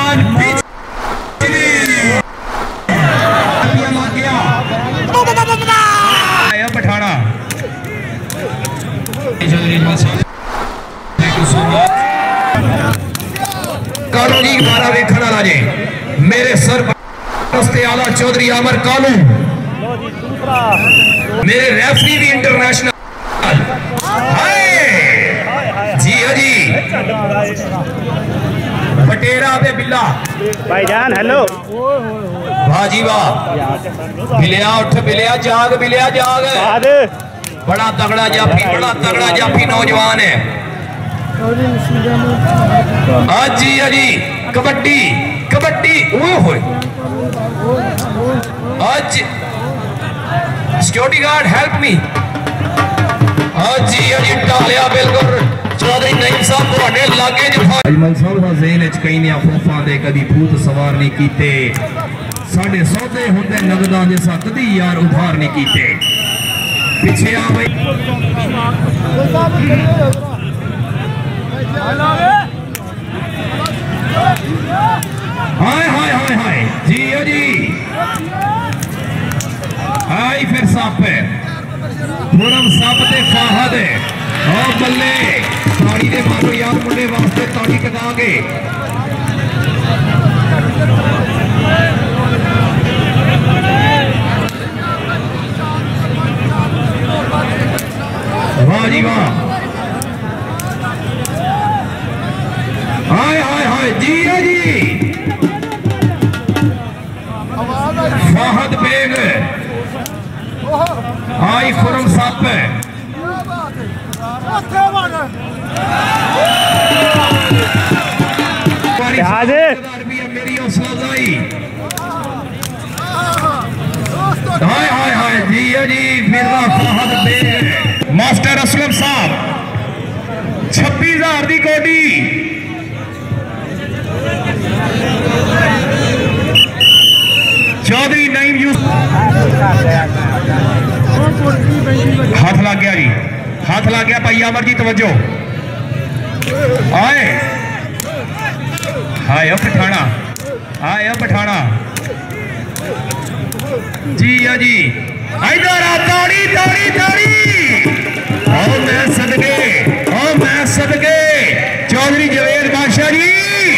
पठाना कानूनी मारा वेखण वाला जे मेरे सर आला चौधरी आमर कालू मेरे रेफरी भी इंटरनेशनल जी जी बटेरा पे बिल्ला भाईजान हेलो वाह जी वाह बिलिया उठ बिलिया जाग बड़ा तगड़ा जाफी नौजवान है जी जी कबड्डी कबड्डी आज सिक्योरिटी गार्ड हेल्प मी जी जी टालिया बिल्कुल चौधरी नईम साहब ਤੁਹਾਡੇ ਲਾਗੇ ਜ ਅਜਮਲ ਸਾਹਿਬ ਦਾ ਜ਼ੇਨ ਵਿੱਚ ਕਈ ਨੇ ਅਫੂਫਾਂ ਦੇ ਕਦੀ ਭੂਤ ਸਵਾਰ ਨਹੀਂ ਕੀਤੇ ਸਾਡੇ ਸੌਦੇ ਹੁੰਦੇ ਨਗਦਾਂ ਦੇ ਸੱਤਦੀ ਯਾਰ ਉਧਾਰ ਨਹੀਂ ਕੀਤੇ ਪਿੱਛੇ ਆ ਬਈ हाय हाय हाय हाय जी जी हाय फिर सप पूरम सप ते फाहद ओ बल्ले ताड़ी दे मारो यार मुंडे वास्ते ताड़ी टकांगे वाह जी वाह हाय हाय हाय जी जी फाहद बेग आई खुरम साप मेरी हौसला अफजाई हाय हाय हाय जी जी मेरा फाहद बेग मास्टर असलम साहब 26,000 की कोडी चौधरी नईम हाथ लग गया जी हाथ लग गया भाई अमर जी तवज्जो आए हाय पठाना जी जी इधर आ ताड़ी ताड़ी ताड़ी मैं सदके चौधरी जवेद बादशाह जी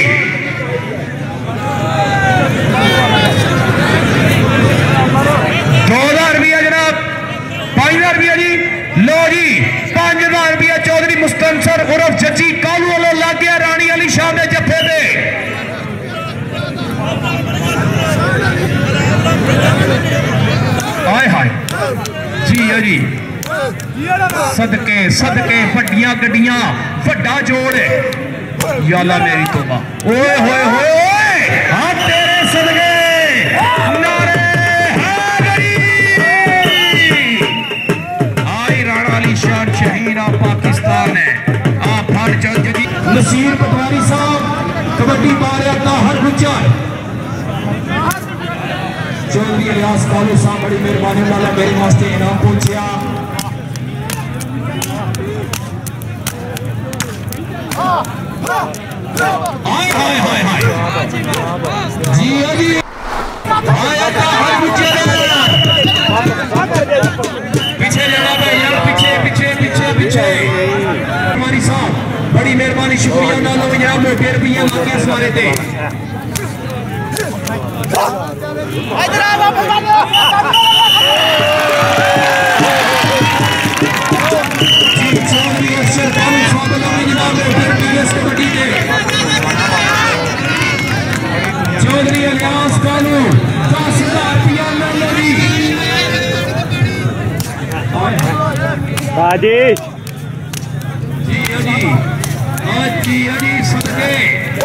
2,000 रुपया जनाब 5,000 रुपया जी लो जी 5,000 रुपया चौधरी मुस्तनसर उर्फ जची कालू वालों लग गया रानी अली शाह के जफे दे हाय हाय जी जी सदके सदके वड्डियां गड्डियां वड्डा जोड़ याला मेरी तौबा ओए होए होए ओए हां तेरे सदके नारे हैदरी आई राणा अली शाह शहीना पाकिस्तान है आप हर जज जी नसीर पटवारी साहब कबड्डी मारिया का हर गुच्चा चौधरी इलियास कालू साहब बड़ी मेहरबानी वाला मेरे वास्ते इनाम पहुंचा हाय हाय हाय हाय जी जी आया का हर गुच्चे पीछे जाना है यार पीछे पीछे पीछे पीछे हमारी साहब बड़ी मेहरबानी शुक्रिया नालो इनाम मोटे रुपया मांगे इस बारे ते इधर आ वापस जी चौधरी अफसर कालू साहब ने जनाब पीएस कबड्डी के चौधरी इलियास कालू 10,000 रुपया मेलोडी राजेश जी जी आज जी जी सदके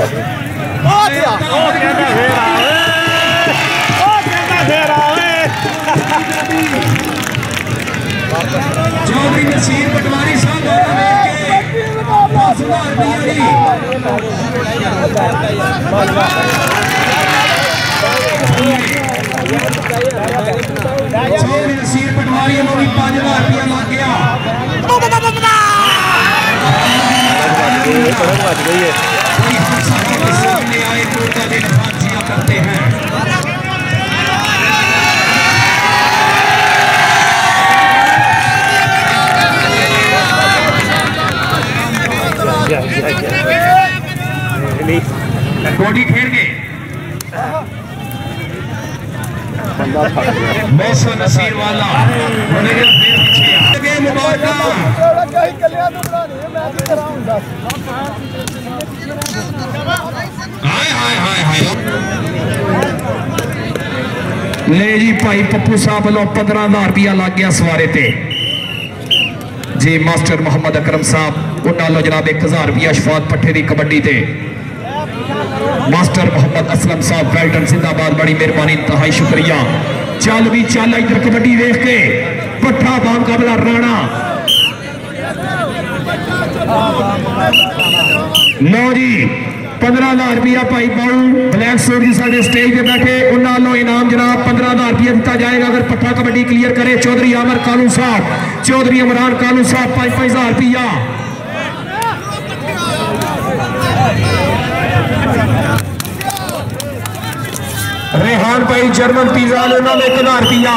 चौधरी नसीर पटवारी साहब 10,000 रुपया चौधरी नसीर पटवारी को भी 5,000 रुपया लग गया सामने आए गोडी खेल के मौसम नसीर वाला फिर पीछे मुबारक ले जी भाई पप्पू साहब वालों 15,000 रुपया लग गया सवारे ते जी। मास्टर मोहम्मद अकरम साहब उन्होंने जनाब 1,000 रुपया शफात पट्ठे की कबड्डी ते। मास्टर मोहम्मद असलम साहब वेल्टन जिंदाबाद, बड़ी मेहरबानी, इंतहाई शुक्रिया। चल भी चल इधर कबड्डी देख के पट्ठा बामुकाबला राणा। लो जी 15,000 रुपया भाई बाऊ ब्लैक सूट जी साढ़े स्टेज पे बैठे उन्होंने इनाम जनाब 15,000 रुपया दिता जाएगा अगर पट्ठा कबड्डी क्लियर करे। चौधरी आमर कालू साहब, चौधरी इमरान कालू साहब 5,000 रुपया। रेहान भाई जर्मन पिज्जा उन्होंने 1,000 रुपया।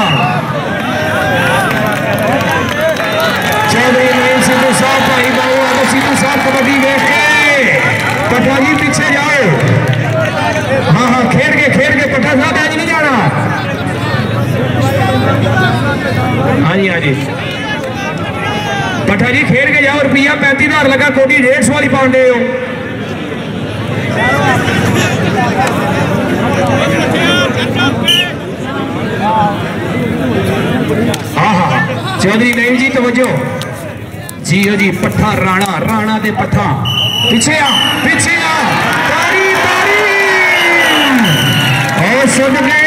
चौधरी नईम सिद्धू साहब भाई बाऊ सिद्धू साहब कबड्डी देख के पट्ठा जी पीछे जाओ। हाँ हाँ खेल के पट्ठा साहब आज नहीं जाना। हाँ जी हाँ जी पट्ठा जी खेल के जाओ। रुपया 35,000 लगा, कोटी 150 वाली पाउंडे हो। हाँ हाँ चौधरी नईम जी तवज्जो जी हो जी। पट्ठा राणा, राणा दे पट्ठा पीछे आ तारी तारी और सुन गए।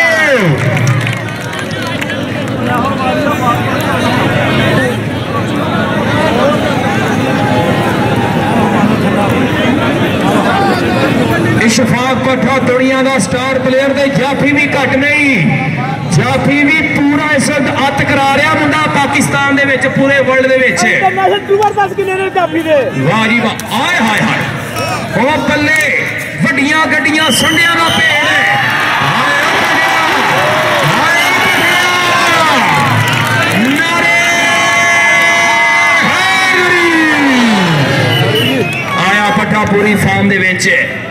इशफाक पट्ठा दुनिया का स्टार प्लेयर दे जाफी भी घट नहीं, जाफी भी पूरा इस वक्त अत करा रहा मुंडा पाकिस्तान दे विच पूरे वर्ल्ड दे विच। वाह जी वाह, आए हाय हाय ओ बल्ले वड्डियां गड्डियां संडियां दा भेड़ है। आया पट्ठा पूरी फॉर्म दे विच,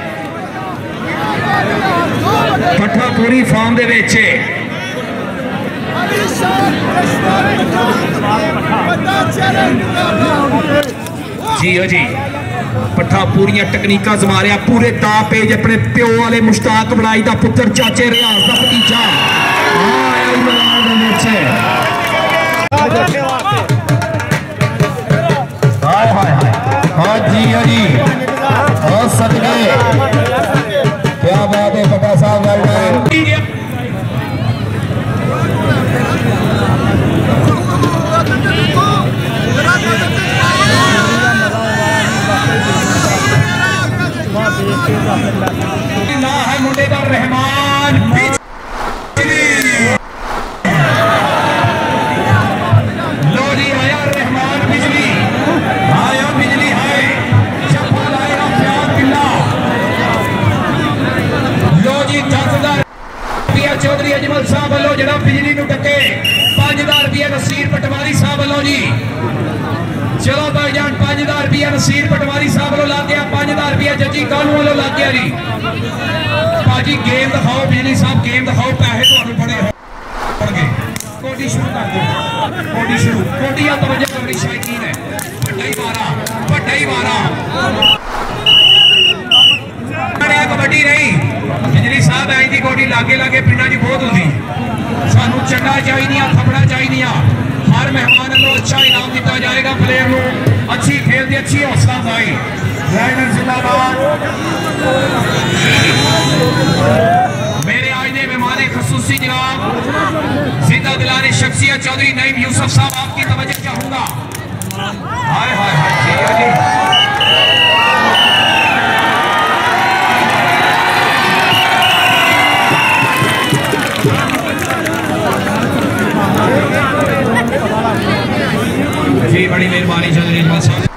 पट्ठा पूरी फॉर्म दे विच। जी हो जी पट्ठा पूरियां टकनीकां जमा रहा, पूरे दा पेज अपने प्यो वाले मुश्ताक बनाई दा पुत्र चाचे रियाज दा भतीजा। हाँ जी हाँ जी बहुत सदके क्या बात है पट्टा साहब। ना है मुंडे का रहमान लो जी आया रहमान बिजली, आया बिजली है जफा लाया प्यार पिल्ला। लो जी 10,000 रुपया चौधरी अजमल साहब वालों जरा बिजली नूं टके। 5,000 रुपया नसीर पटवारी साहब वालों जी। चलो भाईजान 5,000 रुपया नसीर पटवारी साहब वालों लग गया। 5,000 रुपया जजी कानू वालों लग गया जी। भाजी गेम दिखाओ बिजली साहब, गेम दिखाओ, पैसे तो बड़े होंगे। कोटी शुरू कर दो, कोटी शुरू, कोटी या तवज्जो करनी शायकीन है। बड़ा ही मारा बड़ा कबड्डी नहीं बिजली साहब आई थी कोटी लागे लागे पिंडा जी बहुत होती। सानू चंडा चाहिए, थपड़ा चाहिए। हर मेहमान को अच्छा इनाम दिता जाएगा। प्लेयर को अच्छी खेल दी, अच्छी हौसला अफजाई। मेरे आज ने मेहमान खसूसी जनाब जिंदा दिलाने शख्सियत चौधरी नईम यूसुफ साहब आपकी तवज्जो चाहूंगा। हाय हाय हाय जी बड़ी मेहरबानी चौधरी साहब।